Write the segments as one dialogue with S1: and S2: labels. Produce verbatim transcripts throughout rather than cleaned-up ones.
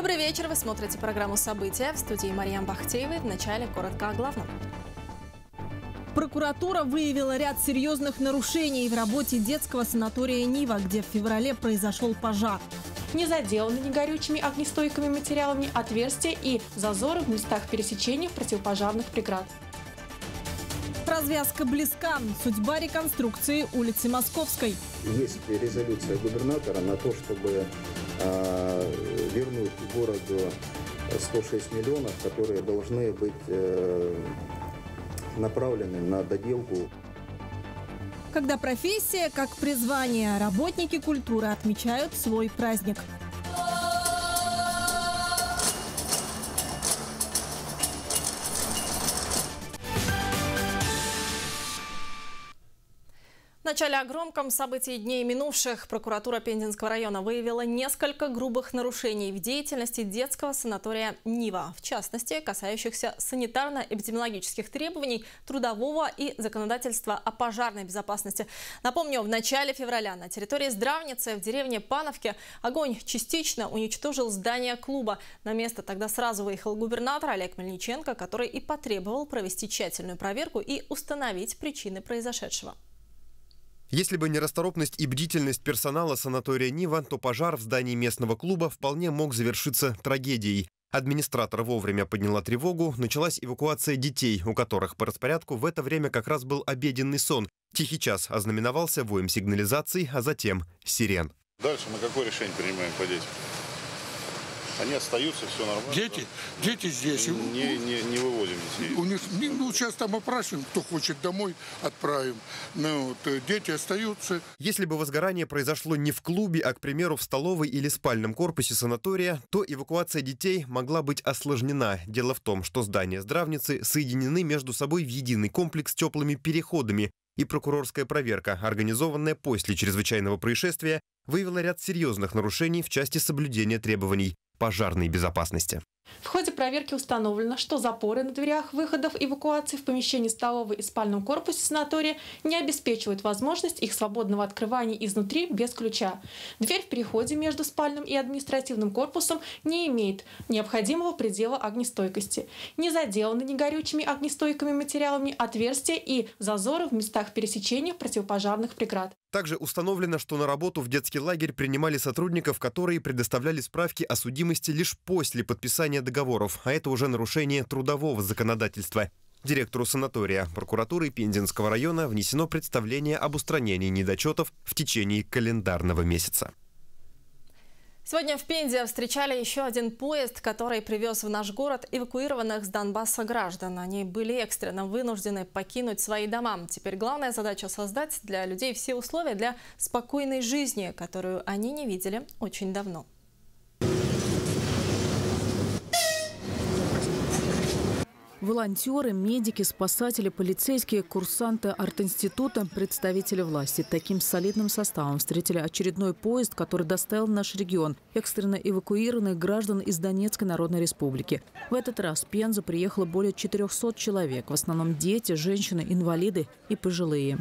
S1: Добрый вечер, вы смотрите программу «События». В студии Марьям Бахтеевой. В начале коротко о главном. Прокуратура выявила ряд серьезных нарушений в работе детского санатория «Нива», где в феврале произошел пожар.
S2: Не заделаны негорючими огнестойкими материалами отверстия и зазоры в местах пересечения противопожарных преград.
S1: Развязка близка. Судьба реконструкции улицы Московской.
S3: Есть резолюция губернатора на то, чтобы э, вернуть городу сто шесть миллионов, которые должны быть э, направлены на доделку.
S1: Когда профессия как призвание, работники культуры отмечают свой праздник. В начале о громком событии дней минувших прокуратура Пензенского района выявила несколько грубых нарушений в деятельности детского санатория «Нива», в частности, касающихся санитарно-эпидемиологических требований, трудового и законодательства о пожарной безопасности. Напомню, в начале февраля на территории здравницы в деревне Пановке огонь частично уничтожил здание клуба. На место тогда сразу выехал губернатор Олег Мельниченко, который и потребовал провести тщательную проверку и установить причины произошедшего.
S4: Если бы не расторопность и бдительность персонала санатория «Нива», то пожар в здании местного клуба вполне мог завершиться трагедией. Администратор вовремя подняла тревогу, началась эвакуация детей, у которых по распорядку в это время как раз был обеденный сон. Тихий час ознаменовался воем сигнализаций, а затем сирен.
S5: Дальше мы какое решение принимаем по детям? Они остаются, все нормально.
S6: Дети, да? Дети здесь.
S5: Не, не, не выводим детей.
S6: У них, ну, сейчас там опрашиваем, кто хочет домой, отправим. Ну, вот, дети остаются.
S4: Если бы возгорание произошло не в клубе, а, к примеру, в столовой или спальном корпусе санатория, то эвакуация детей могла быть осложнена. Дело в том, что здания здравницы соединены между собой в единый комплекс теплыми переходами. И прокурорская проверка, организованная после чрезвычайного происшествия, выявила ряд серьезных нарушений в части соблюдения требований пожарной безопасности.
S2: В ходе проверки установлено, что запоры на дверях выходов эвакуации в помещении столовой и спальном корпусе санатория не обеспечивают возможность их свободного открывания изнутри без ключа. Дверь в переходе между спальным и административным корпусом не имеет необходимого предела огнестойкости. Не заделаны негорючими огнестойкими материалами отверстия и зазоры в местах пересечения противопожарных преград.
S4: Также установлено, что на работу в детский лагерь принимали сотрудников, которые предоставляли справки о судимости лишь после подписания договоров, а это уже нарушение трудового законодательства. Директору санатория прокуратуры Пензенского района внесено представление об устранении недочетов в течение календарного месяца.
S1: Сегодня в Пензе встречали еще один поезд, который привез в наш город эвакуированных с Донбасса граждан. Они были экстренно вынуждены покинуть свои дома. Теперь главная задача – создать для людей все условия для спокойной жизни, которую они не видели очень давно.
S7: Волонтеры, медики, спасатели, полицейские, курсанты арт-института, представители власти. Таким солидным составом встретили очередной поезд, который доставил в наш регион экстренно эвакуированных граждан из Донецкой Народной Республики. В этот раз в Пензу приехало более четырёхсот человек. В основном дети, женщины, инвалиды и пожилые.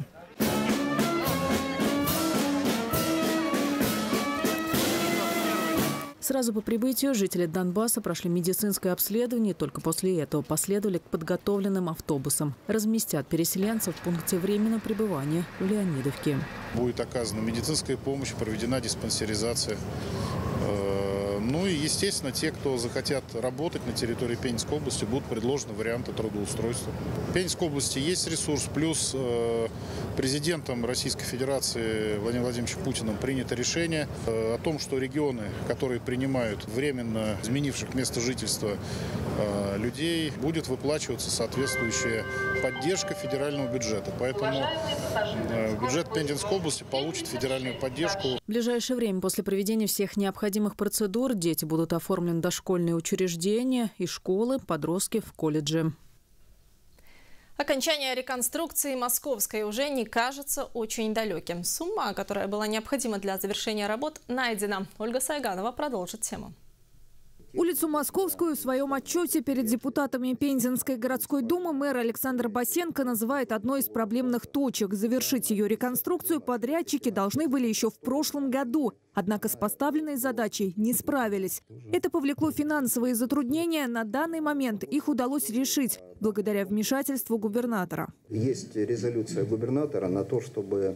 S7: Сразу по прибытию жители Донбасса прошли медицинское обследование, и только после этого последовали к подготовленным автобусам. Разместят переселенцев в пункте временного пребывания в Леонидовке.
S5: Будет оказана медицинская помощь, проведена диспансеризация. Ну и, естественно, те, кто захотят работать на территории Пензенской области, будут предложены варианты трудоустройства. В Пензенской области есть ресурс, плюс э, президентом Российской Федерации Владимиром Владимировичем Путиным принято решение э, о том, что регионы, которые принимают временно изменивших место жительства э, людей, будет выплачиваться соответствующая поддержка федерального бюджета. Поэтому э, бюджет Пензенской области получит федеральную поддержку.
S7: В ближайшее время после проведения всех необходимых процедур дети будут оформлены в дошкольные учреждения и школы, подростки в колледже.
S1: Окончание реконструкции Московской уже не кажется очень далеким. Сумма, которая была необходима для завершения работ, найдена. Ольга Сайганова продолжит тему.
S7: Улицу Московскую в своем отчете перед депутатами Пензенской городской думы мэр Александр Басенко называет одной из проблемных точек. Завершить ее реконструкцию подрядчики должны были еще в прошлом году. Однако с поставленной задачей не справились. Это повлекло финансовые затруднения. На данный момент их удалось решить благодаря вмешательству губернатора.
S3: Есть резолюция губернатора на то, чтобы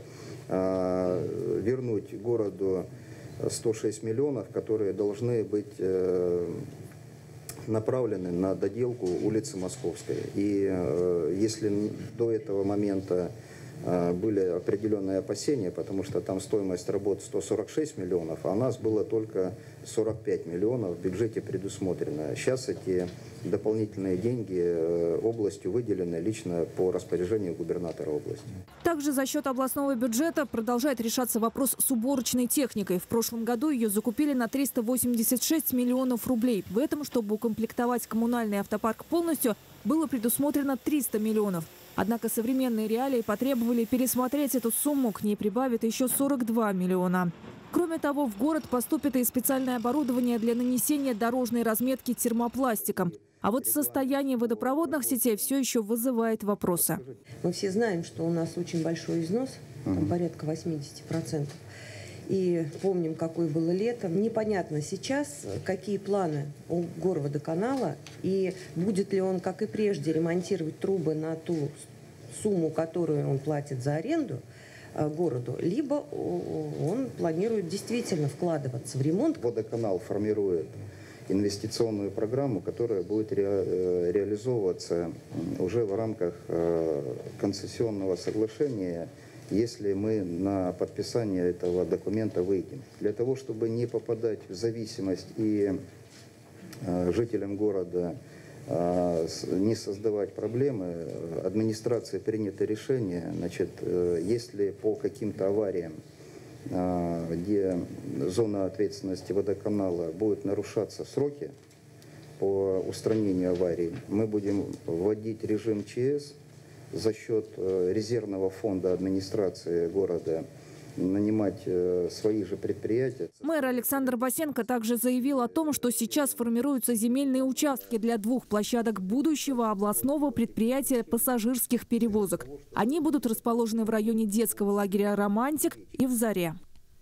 S3: э, вернуть городу сто шесть миллионов, которые должны быть э, направлены на доделку улицы Московской. И э, если до этого момента э, были определенные опасения, потому что там стоимость работ сто сорок шесть миллионов, а у нас было только сорок пять миллионов в бюджете предусмотрено. Сейчас эти дополнительные деньги э, областью выделены лично по распоряжению губернатора области.
S7: Также за счет областного бюджета продолжает решаться вопрос с уборочной техникой. В прошлом году ее закупили на триста восемьдесят шесть миллионов рублей. В этом, чтобы укомплектовать коммунальный автопарк полностью, было предусмотрено триста миллионов. Однако современные реалии потребовали пересмотреть эту сумму. К ней прибавят еще сорок два миллиона. Кроме того, в город поступит и специальное оборудование для нанесения дорожной разметки термопластиком. А вот состояние водопроводных сетей все еще вызывает вопросы.
S8: Мы все знаем, что у нас очень большой износ, там порядка восьмидесяти процентов. И помним, какое было лето. Непонятно сейчас, какие планы у горводоканала, и будет ли он, как и прежде, ремонтировать трубы на ту сумму, которую он платит за аренду городу, либо он планирует действительно вкладываться в ремонт.
S3: Водоканал формирует инвестиционную программу, которая будет ре, реализовываться уже в рамках концессионного соглашения, если мы на подписание этого документа выйдем. Для того, чтобы не попадать в зависимость и жителям города не создавать проблемы, администрацией принято решение, значит, если по каким-то авариям, где зона ответственности водоканала будут нарушаться сроки по устранению аварий, мы будем вводить режим ЧС за счет резервного фонда администрации города, нанимать свои же предприятия.
S7: Мэр Александр Басенко также заявил о том, что сейчас формируются земельные участки для двух площадок будущего областного предприятия пассажирских перевозок. Они будут расположены в районе детского лагеря «Романтик» и в Заре.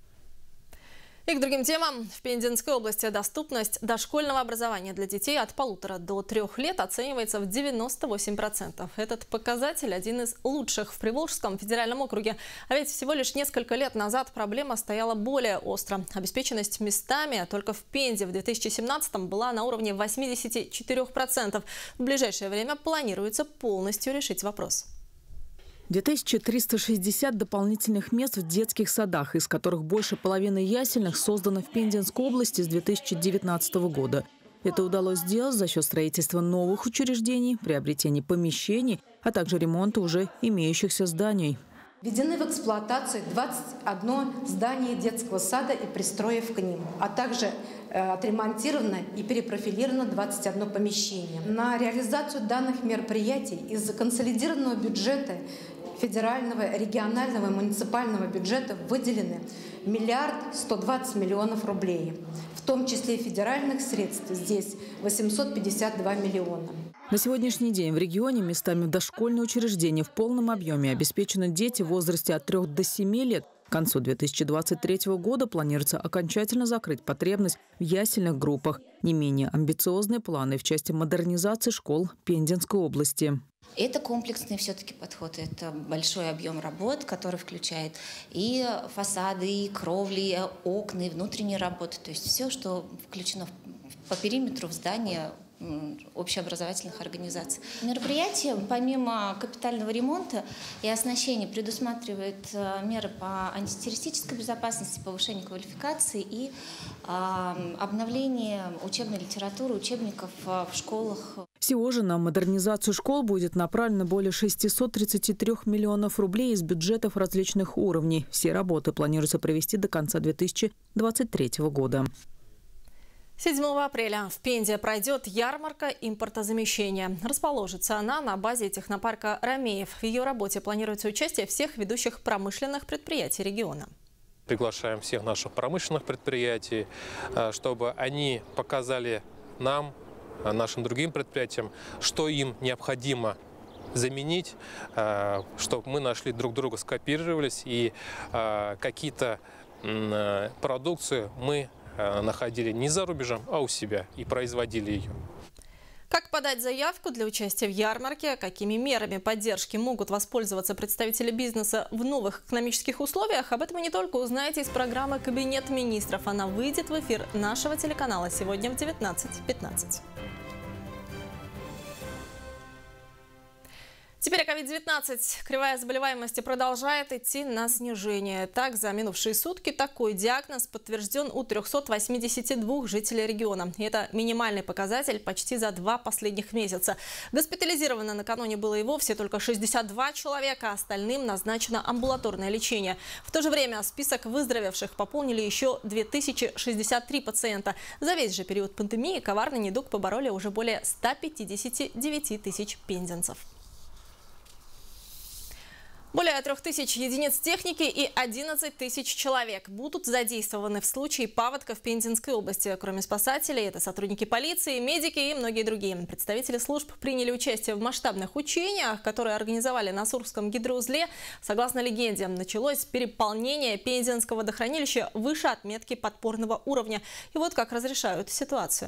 S1: И к другим темам. В Пензенской области доступность дошкольного образования для детей от полутора до трех лет оценивается в девяноста восьми процентах. Этот показатель один из лучших в Приволжском федеральном округе. А ведь всего лишь несколько лет назад проблема стояла более остро. Обеспеченность местами только в Пензе в две тысячи семнадцатом была на уровне восьмидесяти четырёх процентов. В ближайшее время планируется полностью решить вопрос.
S7: две тысячи триста шестьдесят дополнительных мест в детских садах, из которых больше половины ясельных создано в Пензенской области с две тысячи девятнадцатого года. Это удалось сделать за счет строительства новых учреждений, приобретения помещений, а также ремонта уже имеющихся зданий.
S9: Введены в эксплуатацию двадцать одно здание детского сада и пристроев к ним, а также отремонтировано и перепрофилировано двадцать одно помещение. На реализацию данных мероприятий из консолидированного бюджета федерального, регионального и муниципального бюджета выделены миллиард сто двадцать миллионов рублей. В том числе федеральных средств здесь восемьсот пятьдесят два миллиона.
S7: На сегодняшний день в регионе местами дошкольные учреждения в полном объеме обеспечены дети в возрасте от трёх до семи лет. К концу две тысячи двадцать третьего года планируется окончательно закрыть потребность в ясельных группах. Не менее амбициозные планы в части модернизации школ Пензенской области.
S10: Это комплексный все-таки подход, это большой объем работ, который включает и фасады, и кровли, и окна, и внутренние работы. То есть все, что включено по периметру в здание общеобразовательных организаций. Мероприятие, помимо капитального ремонта и оснащения, предусматривает меры по антитеррористической безопасности, повышению квалификации и э, обновление учебной литературы, учебников в школах.
S7: Всего же на модернизацию школ будет направлено более шестисот тридцати трёх миллионов рублей из бюджетов различных уровней. Все работы планируется провести до конца две тысячи двадцать третьего года.
S1: седьмого апреля в Пензе пройдет ярмарка импортозамещения. Расположится она на базе технопарка «Ромеев». В ее работе планируется участие всех ведущих промышленных предприятий региона.
S11: Приглашаем всех наших промышленных предприятий, чтобы они показали нам, нашим другим предприятиям, что им необходимо заменить, чтобы мы нашли друг друга, скооперировались и какие-то продукции мы находили не за рубежом, а у себя и производили ее.
S1: Как подать заявку для участия в ярмарке, какими мерами поддержки могут воспользоваться представители бизнеса в новых экономических условиях, об этом и не только узнаете из программы «Кабинет министров». Она выйдет в эфир нашего телеканала сегодня в девятнадцать пятнадцать. Теперь о ковид девятнадцать. Кривая заболеваемости продолжает идти на снижение. Так, за минувшие сутки такой диагноз подтвержден у трёхсот восьмидесяти двух жителей региона. И это минимальный показатель почти за два последних месяца. Госпитализировано накануне было и вовсе только шестьдесят два человека, а остальным назначено амбулаторное лечение. В то же время список выздоровевших пополнили еще две тысячи шестьдесят три пациента. За весь же период пандемии коварный недуг побороли уже более ста пятидесяти девяти тысяч пензенцев. Более трех тысяч единиц техники и одиннадцать тысяч человек будут задействованы в случае паводка в Пензенской области. Кроме спасателей, это сотрудники полиции, медики и многие другие. Представители служб приняли участие в масштабных учениях, которые организовали на Сурском гидроузле. Согласно легенде, началось переполнение Пензенского водохранилища выше отметки подпорного уровня. И вот как разрешают ситуацию.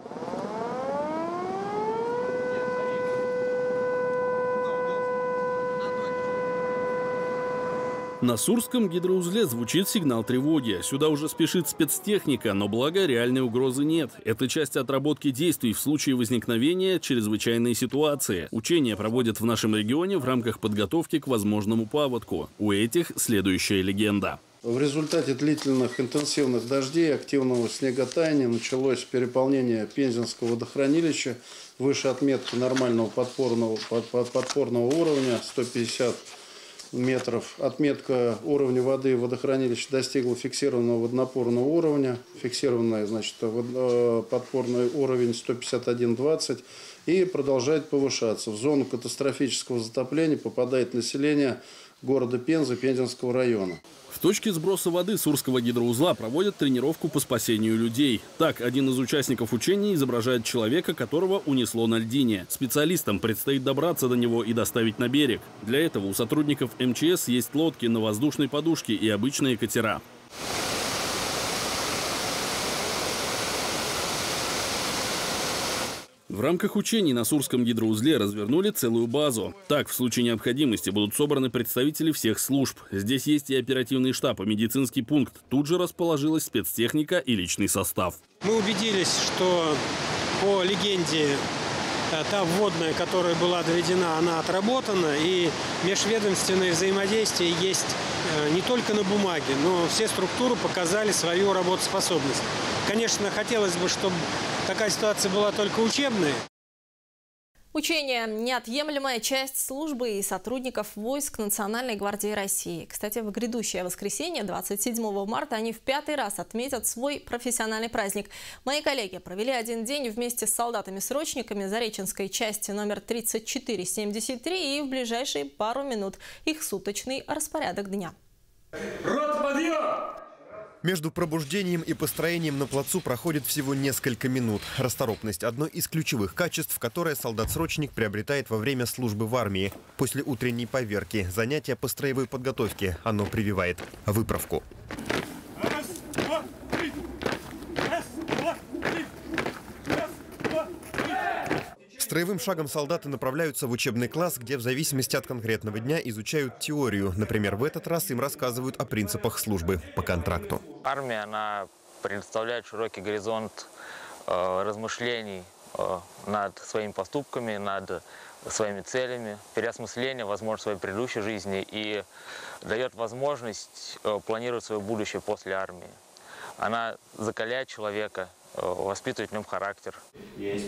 S12: На Сурском гидроузле звучит сигнал тревоги. Сюда уже спешит спецтехника, но благо реальной угрозы нет. Это часть отработки действий в случае возникновения чрезвычайной ситуации. Учения проводят в нашем регионе в рамках подготовки к возможному паводку. У этих следующая легенда.
S13: В результате длительных интенсивных дождей, активного снеготаяния началось переполнение Пензенского водохранилища выше отметки нормального подпорного, подпорного уровня сто пятьдесят метров. Отметка уровня воды в водохранилище достигла фиксированного водонапорного уровня. Фиксированный, значит, подпорный уровень сто пятьдесят один двадцать и продолжает повышаться. В зону катастрофического затопления попадает население города Пензы, Пензенского района.
S12: В точке сброса воды Сурского гидроузла проводят тренировку по спасению людей. Так, один из участников учений изображает человека, которого унесло на льдине. Специалистам предстоит добраться до него и доставить на берег. Для этого у сотрудников эм че эс есть лодки на воздушной подушке и обычные катера. В рамках учений на Сурском гидроузле развернули целую базу. Так, в случае необходимости будут собраны представители всех служб. Здесь есть и оперативный штаб, и медицинский пункт. Тут же расположилась спецтехника и личный состав.
S14: Мы убедились, что по легенде та вводная, которая была доведена, она отработана. И межведомственное взаимодействие есть не только на бумаге, но все структуры показали свою работоспособность. Конечно, хотелось бы, чтобы такая ситуация была только учебной.
S1: Учения – неотъемлемая часть службы и сотрудников войск Национальной гвардии России. Кстати, в грядущее воскресенье, двадцать седьмого марта, они в пятый раз отметят свой профессиональный праздник. Мои коллеги провели один день вместе с солдатами-срочниками Зареченской части номер тридцать четыре семьдесят три, и в ближайшие пару минут их суточный распорядок дня.
S15: Рот, подъем!
S4: Между пробуждением и построением на плацу проходит всего несколько минут. Расторопность – одно из ключевых качеств, которое солдат-срочник приобретает во время службы в армии. После утренней поверки, занятия по строевой подготовке, оно прививает выправку.
S15: Раз, два, три. Раз, два, три. Раз, два, три.
S4: Строевым шагом солдаты направляются в учебный класс, где в зависимости от конкретного дня изучают теорию. Например, в этот раз им рассказывают о принципах службы по контракту.
S16: Армия, она предоставляет широкий горизонт э, размышлений э, над своими поступками, над своими целями, переосмысления, возможно, своей предыдущей жизни и дает возможность э, планировать свое будущее после армии. Она закаляет человека, э, воспитывает в нем характер.
S15: Есть.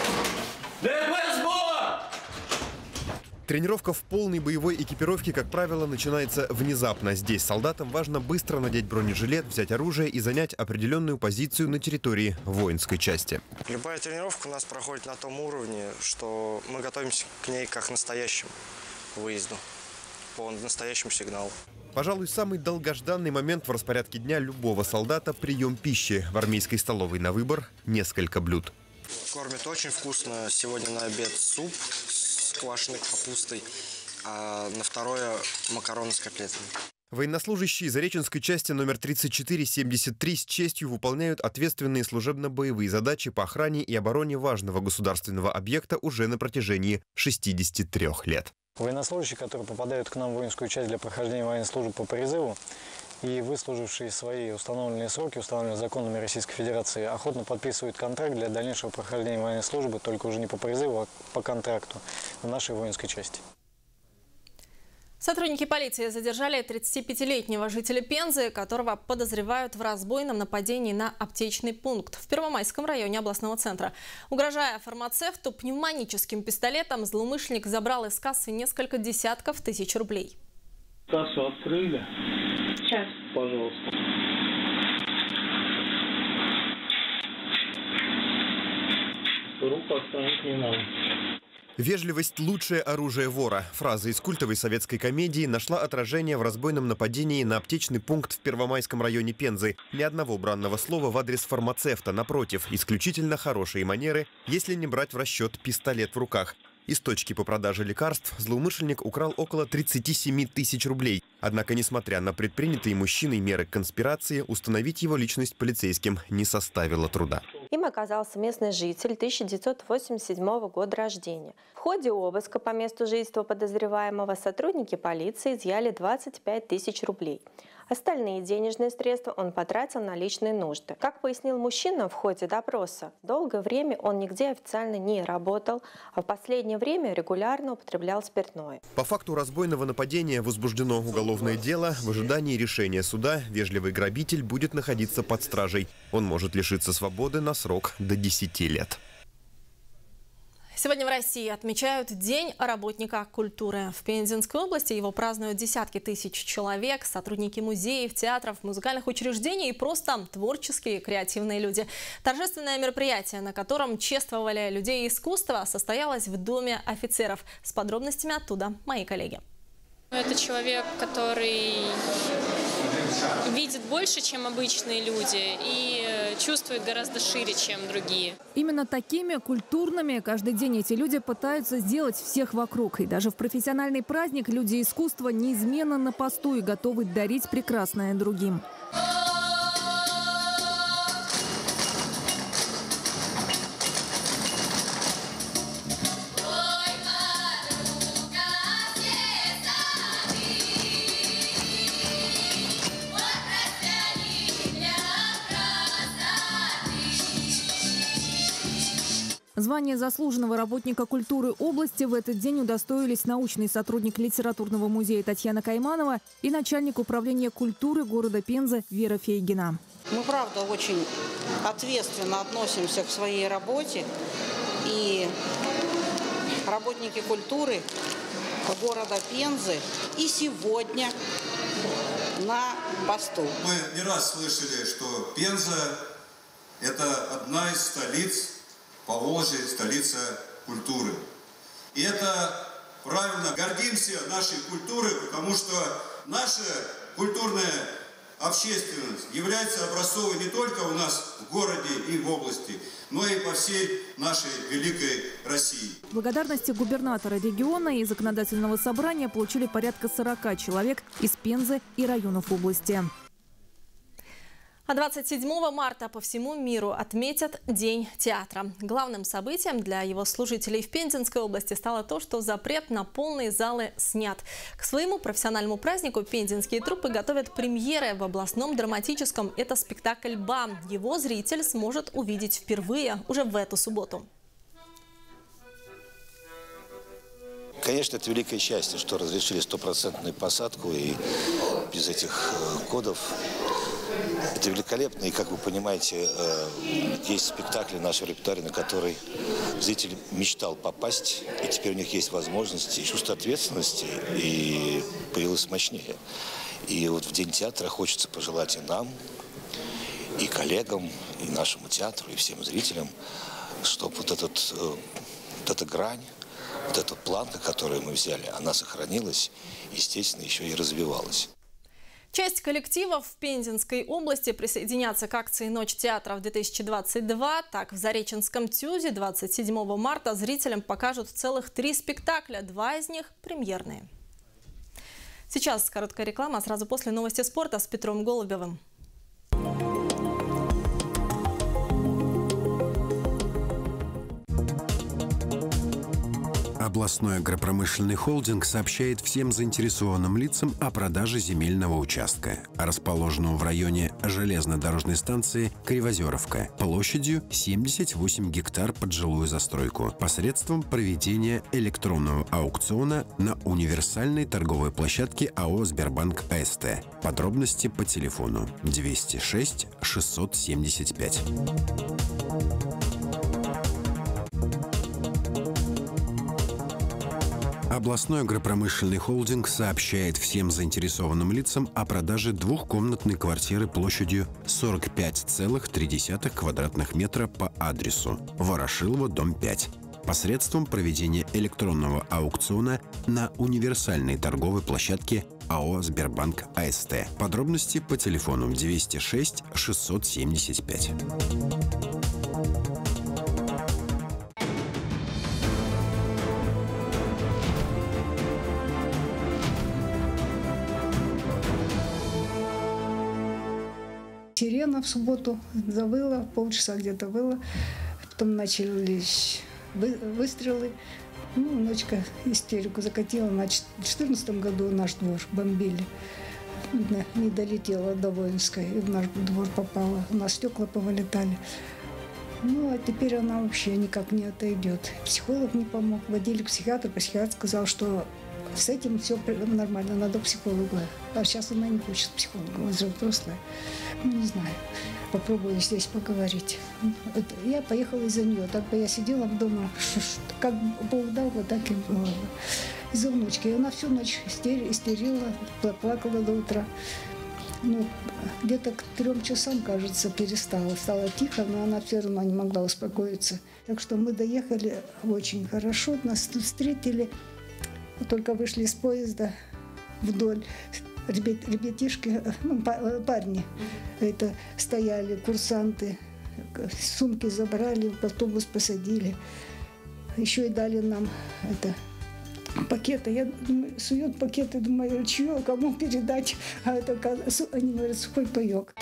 S4: Тренировка в полной боевой экипировке, как правило, начинается внезапно. Здесь солдатам важно быстро надеть бронежилет, взять оружие и занять определенную позицию на территории воинской части.
S17: Любая тренировка у нас проходит на том уровне, что мы готовимся к ней как к настоящему выезду, по настоящему сигналу.
S4: Пожалуй, самый долгожданный момент в распорядке дня любого солдата – прием пищи. В армейской столовой на выбор несколько блюд.
S17: Кормят очень вкусно. Сегодня на обед суп с квашеной капустой, а на второе макароны с котлетами.
S4: Военнослужащие Зареченской части номер тридцать четыре семьдесят три с честью выполняют ответственные служебно-боевые задачи по охране и обороне важного государственного объекта уже на протяжении шестидесяти трёх лет.
S18: Военнослужащие, которые попадают к нам в воинскую часть для прохождения военной службы по призыву и выслужившие свои установленные сроки, установленные законами Российской Федерации, охотно подписывают контракт для дальнейшего прохождения военной службы, только уже не по призыву, а по контракту в нашей воинской части.
S1: Сотрудники полиции задержали тридцатипятилетнего жителя Пензы, которого подозревают в разбойном нападении на аптечный пункт в Первомайском районе областного центра. Угрожая фармацевту пневматическим пистолетом, злоумышленник забрал из кассы несколько десятков тысяч рублей.
S19: Кассу открыли?
S20: Сейчас.
S19: Пожалуйста. Руку отстранить не надо.
S4: «Вежливость – лучшее оружие вора». Фраза из культовой советской комедии нашла отражение в разбойном нападении на аптечный пункт в Первомайском районе Пензы. Ни одного бранного слова в адрес фармацевта. Напротив, исключительно хорошие манеры, если не брать в расчет пистолет в руках. Из точки по продаже лекарств злоумышленник украл около тридцати семи тысяч рублей. Однако, несмотря на предпринятые мужчиной меры конспирации, установить его личность полицейским не составило труда.
S20: Им оказался местный житель тысяча девятьсот восемьдесят седьмого года рождения. В ходе обыска по месту жительства подозреваемого сотрудники полиции изъяли двадцать пять тысяч рублей. Остальные денежные средства он потратил на личные нужды. Как пояснил мужчина в ходе допроса, долгое время он нигде официально не работал, а в последнее время регулярно употреблял спиртное.
S4: По факту разбойного нападения возбуждено уголовное дело. В ожидании решения суда вежливый грабитель будет находиться под стражей. Он может лишиться свободы на срок до десяти лет.
S1: Сегодня в России отмечают День работника культуры. В Пензенской области его празднуют десятки тысяч человек, сотрудники музеев, театров, музыкальных учреждений и просто творческие и креативные люди. Торжественное мероприятие, на котором чествовали людей искусства, состоялось в Доме офицеров. С подробностями оттуда мои коллеги.
S21: Это человек, который видит больше, чем обычные люди, и чувствует гораздо шире, чем другие.
S22: Именно такими культурными каждый день эти люди пытаются сделать всех вокруг. И даже в профессиональный праздник люди искусства неизменно на посту и готовы дарить прекрасное другим. Звание заслуженного работника культуры области в этот день удостоились научный сотрудник литературного музея Татьяна Кайманова и начальник управления культуры города Пензы Вера Фейгина.
S23: Мы, правда, очень ответственно относимся к своей работе. И работники культуры города Пензы и сегодня на посту.
S24: Мы не раз слышали, что Пенза – это одна из столиц Поволжья, столица культуры. И это правильно, гордимся нашей культурой, потому что наша культурная общественность является образцовой не только у нас в городе и в области, но и по всей нашей великой России.
S22: Благодарности губернатора региона и законодательного собрания получили порядка сорока человек из Пензы и районов области.
S1: А двадцать седьмого марта по всему миру отметят День театра. Главным событием для его служителей в Пензенской области стало то, что запрет на полные залы снят. К своему профессиональному празднику пензенские труппы готовят премьеры в областном драматическом. Это спектакль «Ба». Его зритель сможет увидеть впервые уже в эту субботу.
S25: Конечно, это великое счастье, что разрешили стопроцентную посадку и без этих кодов. Это великолепно, и, как вы понимаете, есть спектакли в нашем репертуаре, на который зритель мечтал попасть, и теперь у них есть возможности, и чувство ответственности, и появилось мощнее. И вот в День театра хочется пожелать и нам, и коллегам, и нашему театру, и всем зрителям, чтобы вот, этот, вот эта грань, вот эта планка, которую мы взяли, она сохранилась, естественно, еще и развивалась.
S1: Часть коллективов в Пензенской области присоединятся к акции «Ночь театров-две тысячи двадцать два». Так, в Зареченском ТЮЗе двадцать седьмого марта зрителям покажут целых три спектакля. Два из них премьерные. Сейчас короткая реклама, а сразу после новости спорта с Петром Голубевым.
S2: Областной агропромышленный холдинг сообщает всем заинтересованным лицам о продаже земельного участка, расположенного в районе железнодорожной станции Кривозеровка, площадью семьдесят восемь гектар под жилую застройку, посредством проведения электронного аукциона на универсальной торговой площадке АО «Сбербанк АСТ». Подробности по телефону двести шесть шестьсот семьдесят пять. Областной агропромышленный холдинг сообщает всем заинтересованным лицам о продаже двухкомнатной квартиры площадью сорок пять целых три десятых квадратных метра по адресу Ворошилова, дом пять, посредством проведения электронного аукциона на универсальной торговой площадке АО «Сбербанк АСТ». Подробности по телефону двести шесть шестьсот семьдесят пять.
S3: Сирена в субботу завыла, полчаса где-то выла, потом начались вы, выстрелы. Ну, ночка истерику закатила. На две тысячи четырнадцатом году наш двор бомбили. Видно, не долетела до Воинской, и в наш двор попала. У нас стекла повылетали. Ну, а теперь она вообще никак не отойдет. Психолог не помог, водили к психиатру. Психиатр сказал, что с этим все нормально, надо к психологу. А сейчас она не хочет к психологу, она же взрослая. Ну, не знаю, попробую здесь поговорить. Я поехала из-за нее, так бы я сидела дома, как Бог дал, вот так и было. Из-за внучки. И она всю ночь истерила, плакала до утра. Ну, где-то к трем часам, кажется, перестала. Стало тихо, но она все равно не могла успокоиться. Так что мы доехали очень хорошо, нас тут встретили. Только вышли из поезда вдоль. Ребят, ребятишки, ну, парни, это стояли, курсанты, сумки забрали, в автобус посадили. Еще и дали нам это, пакеты. Я думаю, суют пакеты, думаю, чье, кому передать. А это, они говорят, сухой паек.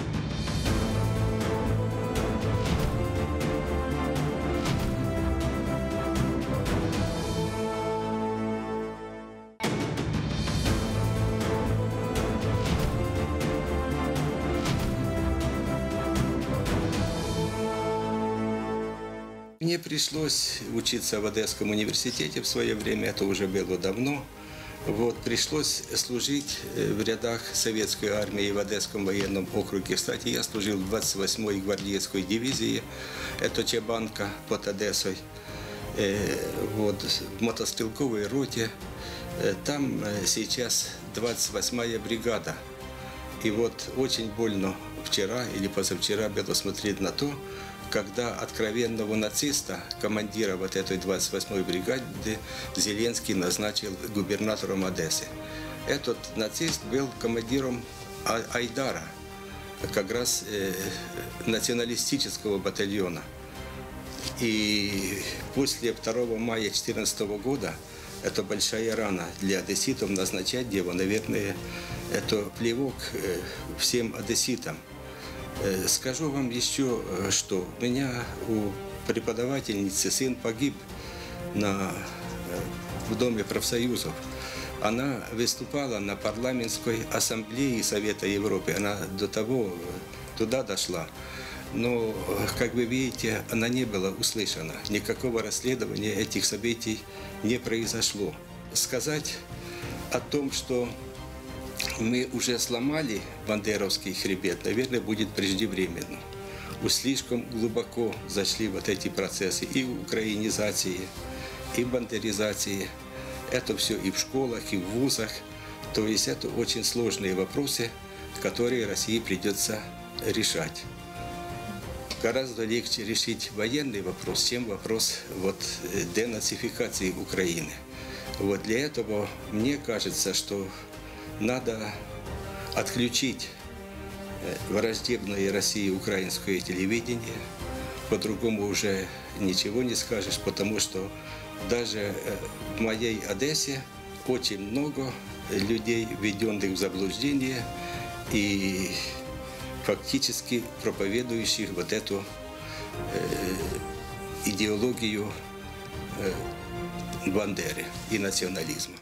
S5: Мне пришлось учиться в Одесском университете в свое время, это уже было давно. Вот, пришлось служить в рядах советской армии в Одесском военном округе. Кстати, я служил в двадцать восьмой гвардейской дивизии, это Чебанка под Одессой, вот, в мотострелковой роте. Там сейчас двадцать восьмая бригада. И вот очень больно вчера или позавчера было смотреть на то, когда откровенного нациста, командира вот этой двадцать восьмой бригады, Зеленский назначил губернатором Одессы. Этот нацист был командиром Айдара, как раз э, националистического батальона. И после второго мая две тысячи четырнадцатого года это большая рана для одесситов, назначать его, наверное, это плевок э, всем одесситам. Скажу вам еще, что у меня у преподавательницы сын погиб на, в Доме профсоюзов. Она выступала на парламентской ассамблее Совета Европы. Она до того туда дошла. Но, как вы видите, она не была услышана. Никакого расследования этих событий не произошло. Сказать о том, что мы уже сломали бандеровский хребет, наверное, будет преждевременно. Уж слишком глубоко зашли вот эти процессы и украинизации, и бандеризации. Это все и в школах, и в вузах. То есть это очень сложные вопросы, которые России придется решать. Гораздо легче решить военный вопрос, чем вопрос вот, денацификации Украины. Вот для этого мне кажется, что надо отключить враждебное России украинское телевидение. По-другому уже ничего не скажешь, потому что даже в моей Одессе очень много людей, введенных в заблуждение и фактически проповедующих вот эту э, идеологию э, Бандеры и национализма.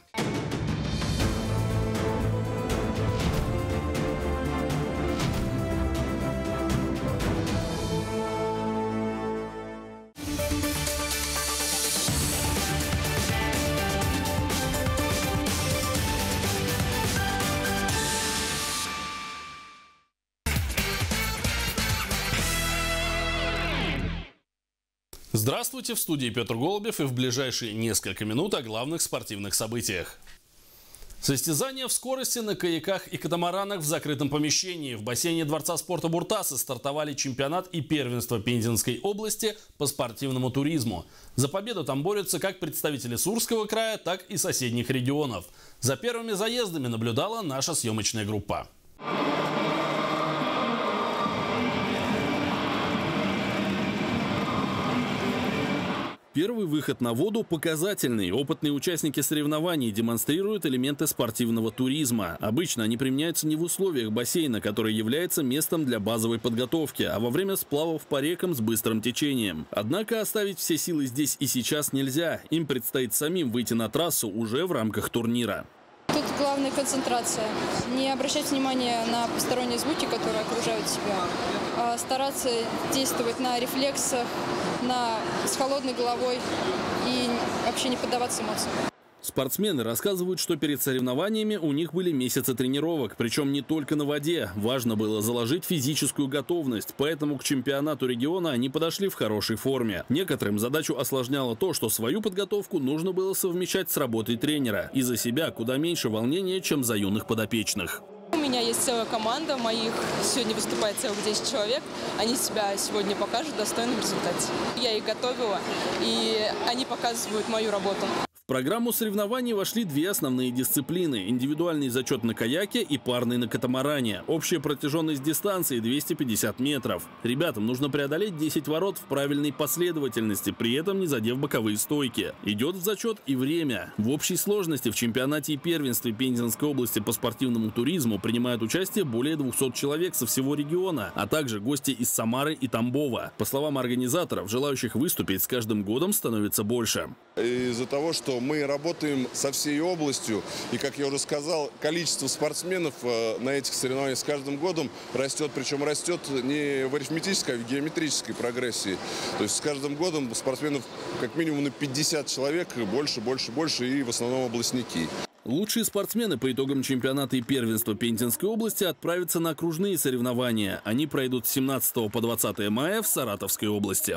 S12: Здравствуйте, в студии Петр Голубев, и в ближайшие несколько минут о главных спортивных событиях. Состязания в скорости на каяках и катамаранах в закрытом помещении. В бассейне Дворца спорта Буртасы стартовали чемпионат и первенство Пензенской области по спортивному туризму. За победу там борются как представители Сурского края, так и соседних регионов. За первыми заездами наблюдала наша съемочная группа. Первый выход на воду показательный. Опытные участники соревнований демонстрируют элементы спортивного туризма. Обычно они применяются не в условиях бассейна, который является местом для базовой подготовки, а во время сплавов по рекам с быстрым течением. Однако оставить все силы здесь и сейчас нельзя. Им предстоит самим выйти на трассу уже в рамках турнира.
S6: Тут главная концентрация. Не обращать внимания на посторонние звуки, которые окружают себя. А стараться действовать на рефлексах, на, с холодной головой и вообще не поддаваться эмоциям.
S12: Спортсмены рассказывают, что перед соревнованиями у них были месяцы тренировок, причем не только на воде. Важно было заложить физическую готовность, поэтому к чемпионату региона они подошли в хорошей форме. Некоторым задачу осложняло то, что свою подготовку нужно было совмещать с работой тренера. И за себя куда меньше волнения, чем за юных подопечных.
S7: У меня есть целая команда, моих сегодня выступает целых десять человек. Они себя сегодня покажут в достойном результате. Я их готовила, и они показывают мою работу.
S12: В программу соревнований вошли две основные дисциплины – индивидуальный зачет на каяке и парный на катамаране. Общая протяженность дистанции – двести пятьдесят метров. Ребятам нужно преодолеть десять ворот в правильной последовательности, при этом не задев боковые стойки. Идет в зачет и время. В общей сложности в чемпионате и первенстве Пензенской области по спортивному туризму принимают участие более двухсот человек со всего региона, а также гости из Самары и Тамбова. По словам организаторов, желающих выступить с каждым годом становится больше.
S8: Из-за того, что мы работаем со всей областью, и, как я уже сказал, количество спортсменов на этих соревнованиях с каждым годом растет, причем растет не в арифметической, а в геометрической прогрессии. То есть с каждым годом спортсменов как минимум на пятьдесят человек, больше, больше, больше, и в основном областники.
S12: Лучшие спортсмены по итогам чемпионата и первенства Пензенской области отправятся на окружные соревнования. Они пройдут с семнадцатого по двадцатое мая в Саратовской области.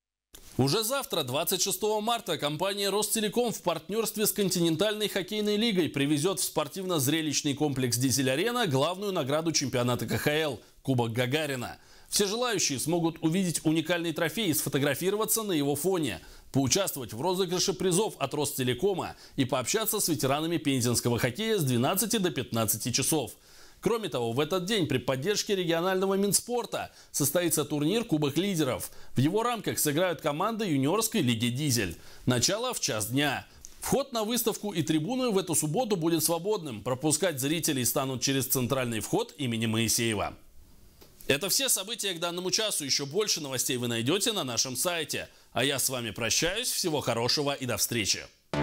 S12: Уже завтра, двадцать шестого марта, компания «Ростелеком» в партнерстве с континентальной хоккейной лигой привезет в спортивно-зрелищный комплекс «Дизель-арена» главную награду чемпионата ка ха эл – Кубок Гагарина. Все желающие смогут увидеть уникальный трофей и сфотографироваться на его фоне, поучаствовать в розыгрыше призов от «Ростелекома» и пообщаться с ветеранами пензенского хоккея с двенадцати до пятнадцати часов. Кроме того, в этот день при поддержке регионального Минспорта состоится турнир «Кубок лидеров». В его рамках сыграют команды юниорской лиги «Дизель». Начало в час дня. Вход на выставку и трибуны в эту субботу будет свободным. Пропускать зрителей станут через центральный вход имени Моисеева. Это все события к данному часу. Еще больше новостей вы найдете на нашем сайте. А я с вами прощаюсь. Всего хорошего и до встречи.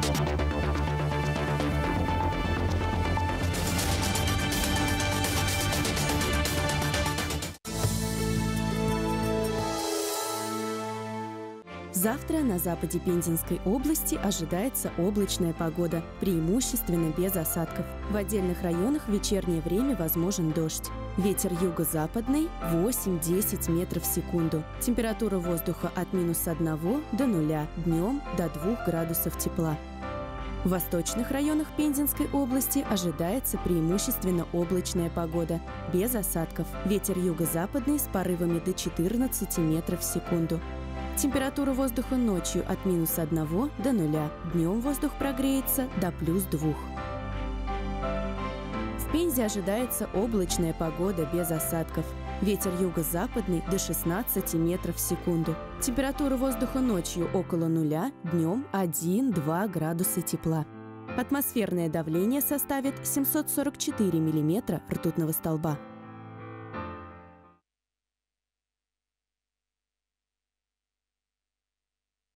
S9: Завтра на западе Пензенской области ожидается облачная погода, преимущественно без осадков. В отдельных районах в вечернее время возможен дождь. Ветер юго-западный восемь-десять метров в секунду. Температура воздуха от минус одного до нуля, днем до двух градусов тепла. В восточных районах Пензенской области ожидается преимущественно облачная погода, без осадков. Ветер юго-западный с порывами до четырнадцати метров в секунду. Температура воздуха ночью от минус одного до нуля. Днем воздух прогреется до плюс двух. В Пензе ожидается облачная погода без осадков. Ветер юго-западный до шестнадцати метров в секунду. Температура воздуха ночью около нуля, днем один-два градуса тепла. Атмосферное давление составит семьсот сорок четыре миллиметра ртутного столба.